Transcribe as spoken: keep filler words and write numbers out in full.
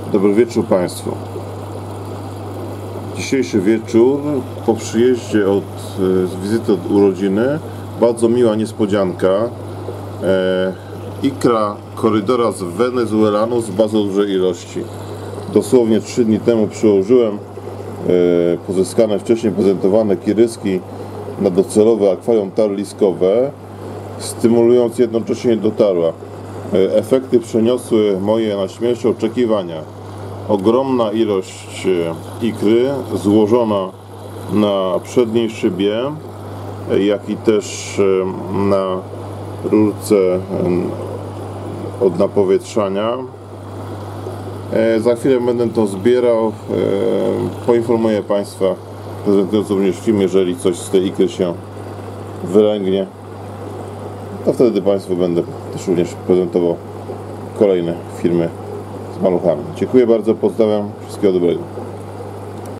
Dobry wieczór Państwu. Dzisiejszy wieczór po przyjeździe od, z wizyty od urodziny, bardzo miła niespodzianka. E, ikra korydora z Wenezuelanu z bardzo dużej ilości. Dosłownie trzy dni temu przyłożyłem e, pozyskane wcześniej prezentowane kiryski na docelowe akwarium tarliskowe, stymulując jednocześnie dotarła. E, efekty przeniosły moje na śmierć oczekiwania. Ogromna ilość ikry złożona na przedniej szybie, jak i też na rurce od napowietrzania. Za chwilę będę to zbierał. Poinformuję Państwa, prezentując również film, jeżeli coś z tej ikry się wylęgnie, to wtedy Państwu będę też również prezentował kolejne filmy z maluchami. Dziękuję bardzo, pozdrawiam, wszystkiego dobrego.